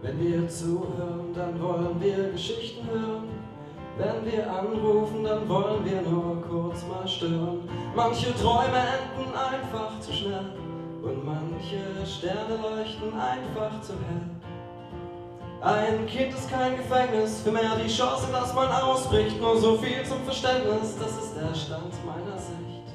Wenn wir zuhören, dann wollen wir Geschichten hören. Wenn wir anrufen, dann wollen wir nur kurz mal stören. Manche Träume enden einfach zu schnell und manche Sterne leuchten einfach zu hell. Ein Kind ist kein Gefängnis, für mehr die Chance, dass man ausbricht. Nur so viel zum Verständnis, das ist der Stand meiner Sicht.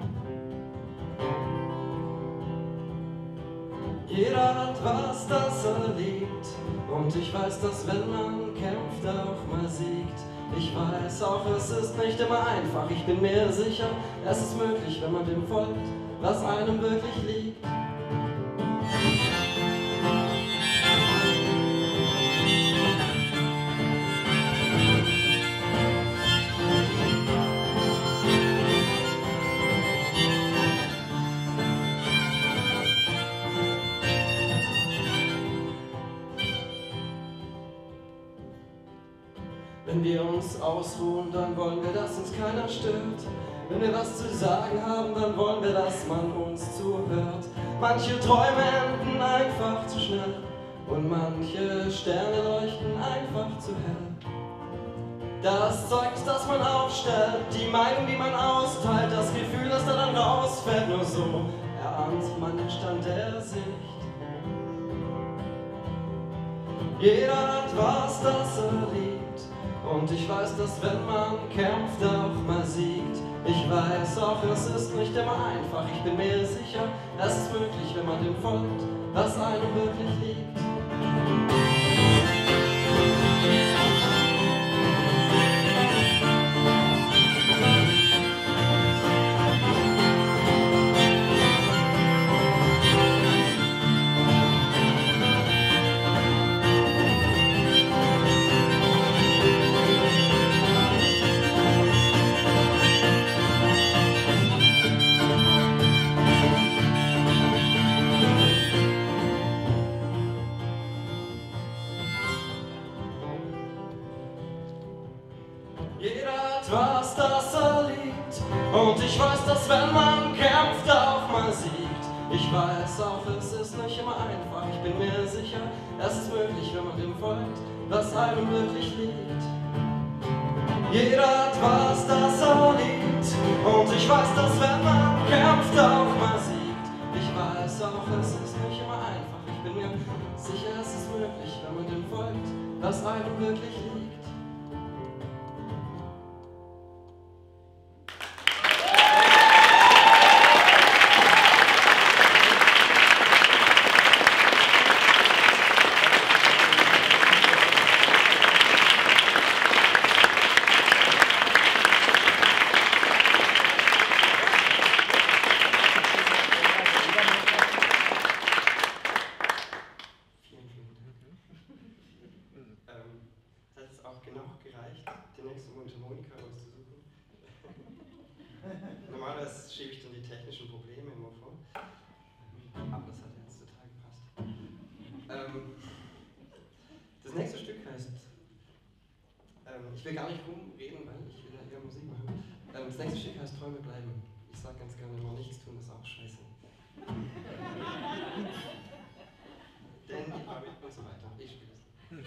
Jeder hat was, das er liebt, und ich weiß, dass wenn man kämpft, auch mal siegt. Ich weiß auch, es ist nicht immer einfach, ich bin mir sicher, es ist möglich, wenn man dem folgt, was einem wirklich liegt. Wenn wir uns ausruhen, dann wollen wir, dass uns keiner stört. Wenn wir was zu sagen haben, dann wollen wir, dass man uns zuhört. Manche Träume enden einfach zu schnell und manche Sterne leuchten einfach zu hell. Das Zeugnis, das man aufstellt, die Meinung, die man austeilt, das Gefühl, das da dann rausfällt, nur so erahnt man den Stand der Sicht. Jeder hat was, das er liebt. Und ich weiß, dass wenn man kämpft, auch mal siegt. Ich weiß auch, es ist nicht immer einfach. Ich bin mir sicher, es ist möglich, wenn man dem folgt, was einem wirklich liegt. Jeder hat was, das er liebt, und ich weiß, dass wenn man kämpft, auch mal siegt. Ich weiß auch, es ist nicht immer einfach, ich bin mir sicher, es ist möglich, wenn man dem folgt, was einem wirklich liegt. Jeder hat was, das er liebt, und ich weiß, dass wenn man kämpft, auch mal siegt. Ich weiß auch, es ist nicht immer einfach, ich bin mir sicher, es ist möglich, wenn man dem folgt, was einem wirklich liegt. Hat es auch genau gereicht, die nächste Mundharmonika auszusuchen. Normalerweise schiebe ich dann die technischen Probleme immer vor, aber das hat jetzt total gepasst. Das nächste Stück heißt, ich will gar nicht rumreden, weil ich will ja eher Musik machen. Das nächste Stück heißt Träume bleiben. Ich sage ganz gerne immer, nichts tun ist auch scheiße. Denn die Arbeit und so weiter. Ich spiele es.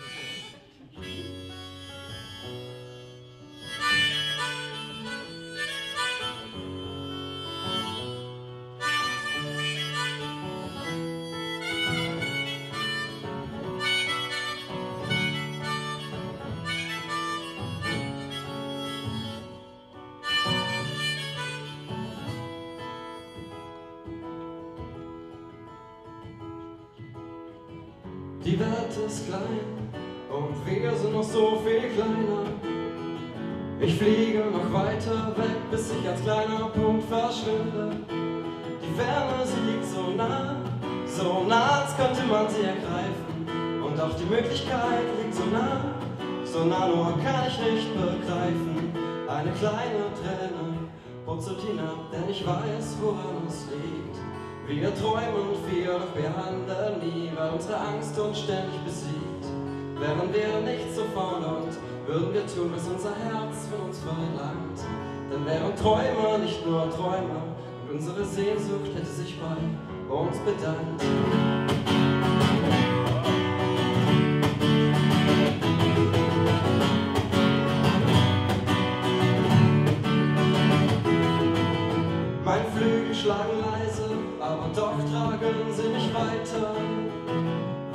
Die Welt ist klein und wir sind noch so viel kleiner. Ich fliege noch weiter weg, bis ich als kleiner Punkt verschwinde. Die Ferne, sie liegt so nah, als könnte man sie ergreifen. Und auch die Möglichkeit liegt so nah, nur kann ich nicht begreifen. Eine kleine Träne putzelt hinab, denn ich weiß, woran es liegt. Wir träumen viel, doch wir handeln nie, weil unsere Angst uns ständig besiegt. Wären wir nicht so fordernd, würden wir tun, was unser Herz von uns verlangt. Dann wären Träume nicht nur Träume, und unsere Sehnsucht hätte sich bei uns bedankt.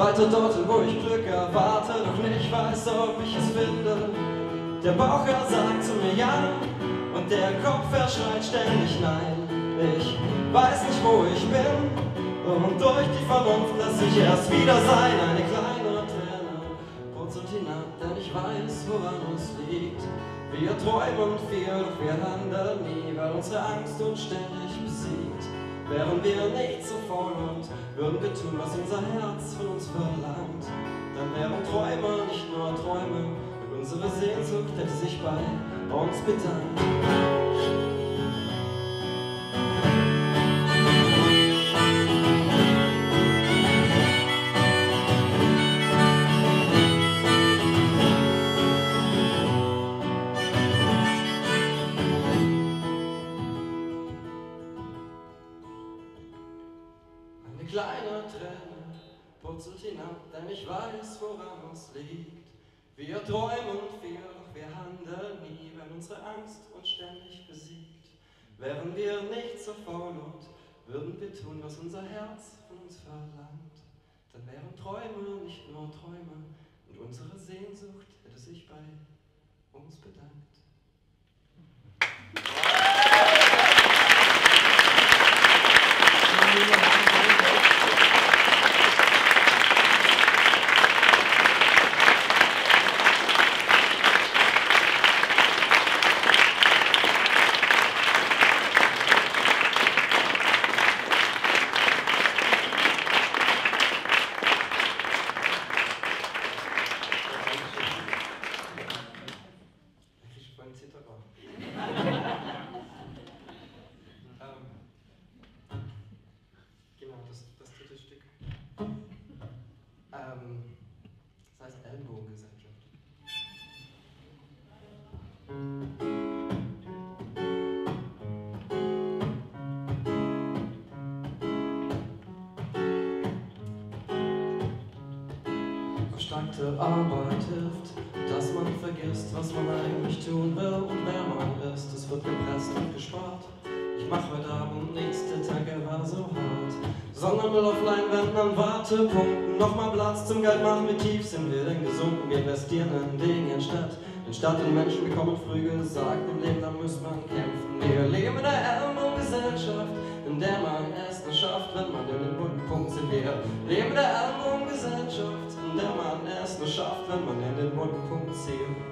weiter dorthin, wo ich Glück erwarte, doch nicht weiß, ob ich es finde. Der Bauch sagt zu mir ja und der Kopf schreit ständig nein. Ich weiß nicht, wo ich bin und durch die Vernunft lass ich erst wieder sein. Eine kleine Träne purzelt hinab, denn ich weiß, woran uns liegt. Wir träumen viel, doch wir handeln nie, weil unsere Angst uns ständig besiegt. Wären wir nicht so faul und würden wir tun, was unser Herz von uns verlangt, dann wären Träume nicht nur Träume und unsere Sehnsucht hätte sich bei uns bedankt. Eine kleine Träne purzelt hinab, denn ich weiß, woran uns liegt. Wir träumen viel, doch wir handeln nie, weil unsere Angst uns ständig besiegt. Wären wir nicht so faul und würden wir tun, was unser Herz von uns verlangt, dann wären Träume nicht nur Träume und unsere Sehnsucht hätte sich bei uns bedankt. Genau, das dritte Stück. Das heißt Ellenbogengesellschaft. Verstärkte Arbeit hilft, dass man vergisst, was man eigentlich tun will und wer man ist. Es wird gepresst und gespart. Ich mach heute Abend nichts, der Tag war so hart. Sondermüll auf Leinwänden an Wartepunkten. Nochmal Platz zum Geld machen, wie tief sind wir denn gesunken? Wir investieren in Dinge in Stadt und Menschen bekommen früh gesagt, im Leben, da muss man kämpfen. Wir leben in der Ellenbogengesellschaft, in der man erst nur schafft, wenn man in den wunden Punkt sind. Wir leben in der Ellenbogengesellschaft, in der man erst nur schafft, wenn man in den wunden Punkt zielt.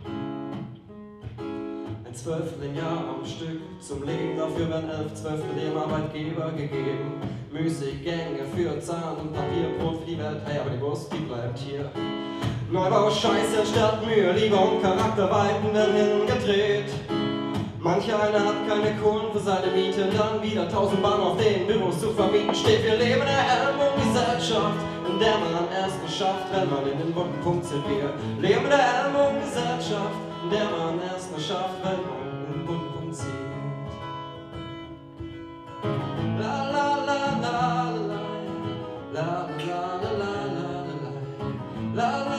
Ein Zwölfteljahr am Stück zum Leben, dafür werden 11 Zwölftel dem Arbeitgeber gegeben. Müßiggänge für Zahn und Papierbrot für die Welt, hey, aber die Wurst, die bleibt hier. Neubau, Scheiße, statt Mühe, Liebe und Charakterweiten werden hingedreht. Manch einer hat keine Kohlen für seine Miete, dann wieder 1000 Bahnen auf den Büros zu vermieten steht. Wir leben in der Ellenbogengesellschaft, in der man erst nur schafft, wenn man in den wunden Punkt zieht. Wir leben in der Ellenbogengesellschaft, in der man erst nur schafft, wenn man in den wunden Punkt zieht. La la la la la la la la la la la la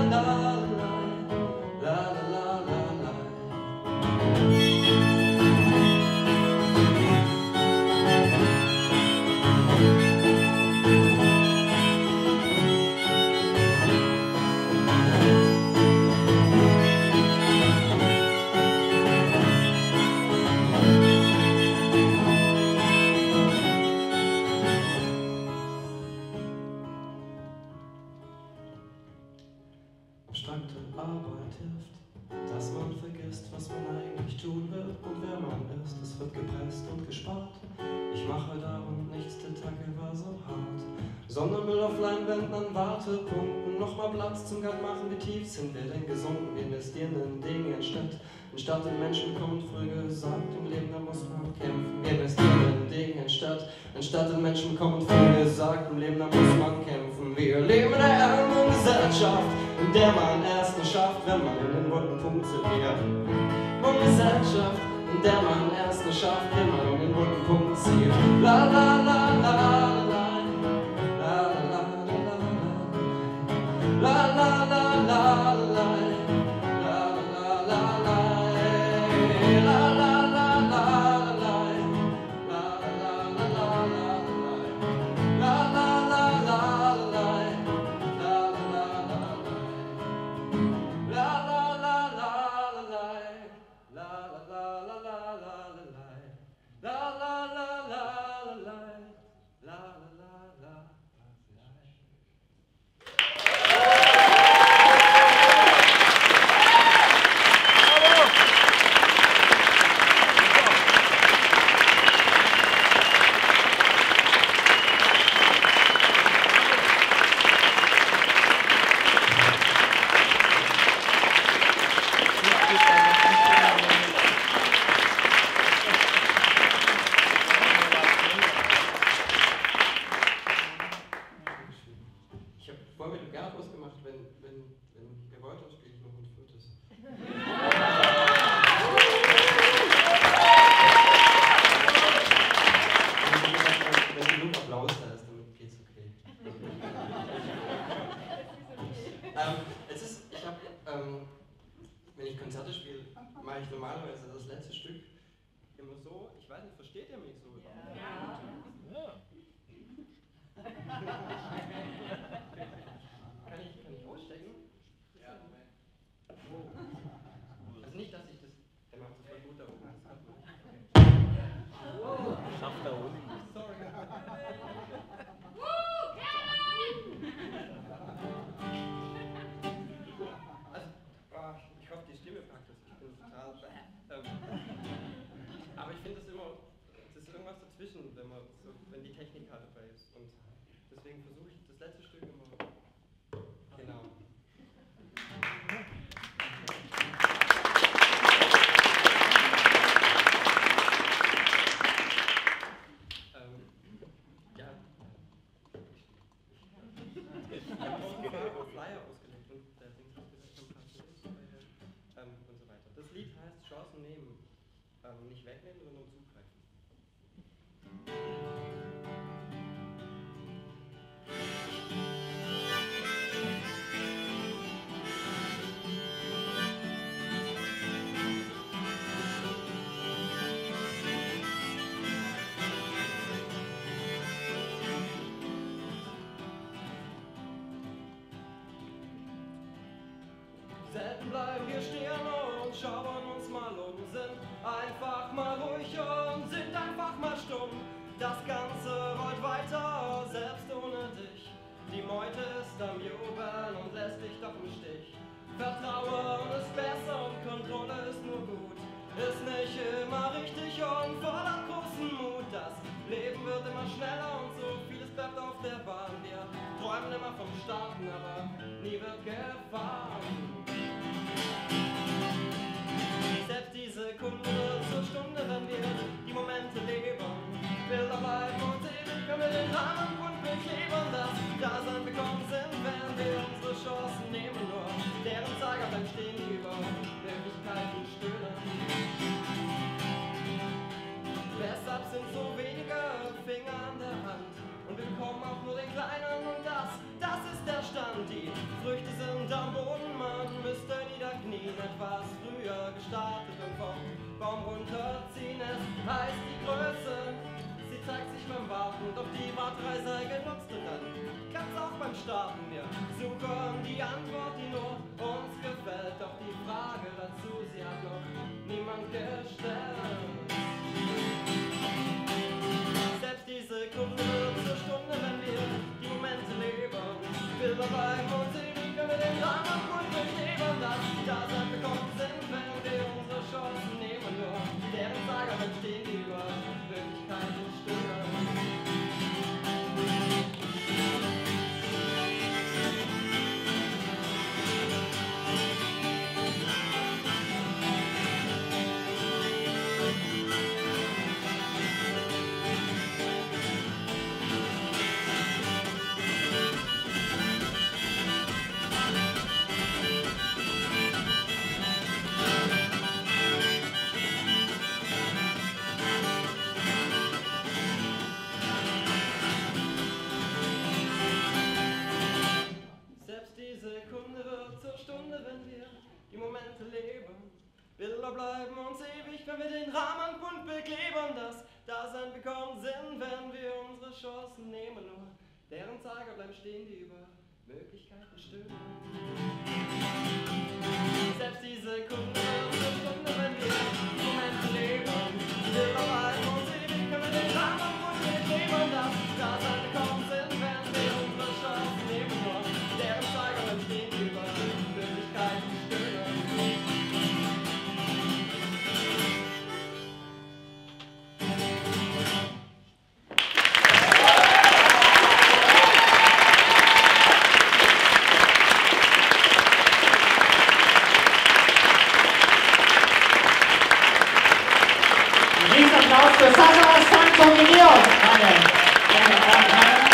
Abstrakte Arbeit hilft, dass man vergisst, was man eigentlich tun will und wer man ist. Es wird gepresst und gespart. Ich mache darum nichts, der Tag war so hart. Sondermüll auf Leinwänden an Wartepunkten. Nochmal Platz zum Geld machen, wie tief sind wir denn gesunken? Wir investieren in Dinge in Stadt und Menschen kommen früh gesagt, im Leben da muss man kämpfen. Wir investieren in Dinge in Stadt und Menschen kommen früh gesagt, im Leben da muss man kämpfen. Wir leben in der Ellenbogengesellschaft, in der man erst nur schafft, wenn man in den wunden Punkt zieht. Und Gesellschaft, in der man erst nur schafft, wenn man in den wunden Punkt zieht. La la la la la la la la la la la la la la. vorher mit Gerhard ausgemacht, wenn ihr wollt, dann spiele ich noch ein viertes. Wenn genug Applaus da ist, dann geht's okay. Wenn ich Konzerte spiele, mache ich normalerweise das letzte Stück immer so. Ich weiß nicht, versteht ihr mich so? Ja. Kann ich ausstecken? Ja. Also nicht, dass ich das. Der macht das voll gut da oben. Schafft da oben. Sorry. Also, ich hoffe, die Stimme packt das. Ich bin total. Aber ich finde das immer. Es ist irgendwas dazwischen, wenn die Technik halt dabei ist. Und deswegen versuche ich das letzte Stück immer. Genau. Ja. Ich habe auch einen Flyer ausgelegt und der Ding hat gesagt, ein paar Fotos und so weiter. Das Lied heißt Chancen nehmen. Nicht wegnehmen, sondern zugreifen. Selten bleiben wir stehen und schauen uns mal um, sind einfach mal ruhig und sind einfach mal stumm. Das Ganze rollt weiter, selbst ohne dich. Die Meute ist am Jubeln und lässt dich doch im Stich. Vertrauen ist besser und Kontrolle ist nur gut. Ist nicht immer richtig und fordert großen Mut. Das Leben wird immer schneller und so vieles bleibt auf der Bahn. Wir träumen immer vom Starten, aber nie wird gefahren. Selbst die Sekunde zur Stunde, wenn wir die Momente leben, Bilder bleiben und ewig können wir den Rahmen und bekleben. Das Dasein bekommen Sinn, wenn wir unsere Chancen nehmen, nur deren Zeiger bleibt stehen über Möglichkeiten stöhnen. Deshalb sind so wenige Finger an der Hand und wir bekommen auch nur den kleinen und das ist der Stand. Die Früchte sind am Boden, man müsste niederknien, etwas früher gestartet und vom Baum runterziehen. Es heißt die Größe, sie zeigt sich beim Warten, doch die Warterei sei genutzt und dann kann's auch beim Starten. Wir suchen die Antwort, die nur uns gefällt, doch die Frage dazu, sie hat noch niemand gestellt. Selbst die Sekunde zur Stunde, wenn wir die Momente leben, Bilder bleiben und ewig können wir den Rahmen und bekleben. Das Dasein bekommt Sinn, wenn wir unsere Chancen nehmen, nur deren Sager entstehen über Möglichkeiten stören. Bilder bleiben uns ewig, wenn wir den Rahmen bunt bekleben. Das Dasein bekommt Sinn, wenn wir unsere Chancen nehmen. Nur deren Zeiger bleiben stehen, die über Möglichkeiten stöhnen. Selbst die Sekunde zur Stunde, wenn wir die Momente leben. Bilder bleiben uns ewig, wenn wir den Rahmen bunt bekleben. Das Dasein bekommt Sinn, wenn wir unsere Chancen nehmen. Nur deren Zeiger bleiben stehen, die über Möglichkeiten stöhnen. Applaus für Sascha Santo Minion.